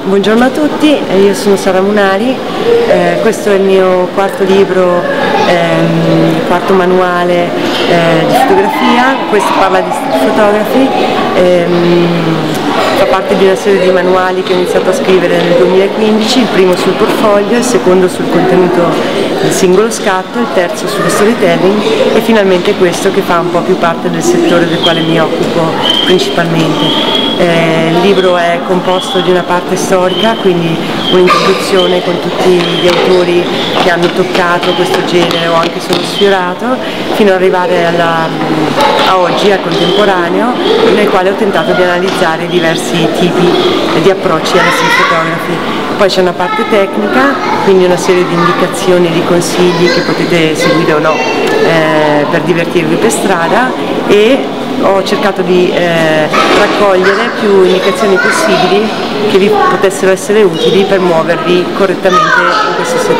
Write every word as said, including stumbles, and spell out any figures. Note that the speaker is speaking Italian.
Buongiorno a tutti, io sono Sara Munari, eh, questo è il mio quarto libro, ehm, quarto manuale eh, di fotografia. Questo parla di street photography, ehm, fa parte di una serie di manuali che ho iniziato a scrivere nel duemilaquindici, il primo sul portfolio, il secondo sul contenuto del singolo scatto, il terzo sullo storytelling e finalmente questo che fa un po' più parte del settore del quale mi occupo principalmente. Eh, il libro è composto di una parte storica, quindi un'introduzione con tutti gli autori che hanno toccato questo genere o anche solo sfiorato, fino ad arrivare alla, a oggi, al contemporaneo, nel quale ho tentato di analizzare diversi tipi di approcci alla street photography. Poi c'è una parte tecnica, quindi una serie di indicazioni e di consigli che potete seguire o no eh, per divertirvi per strada, e ho cercato di eh, raccogliere più indicazioni possibili che vi potessero essere utili per muovervi correttamente in questo settore.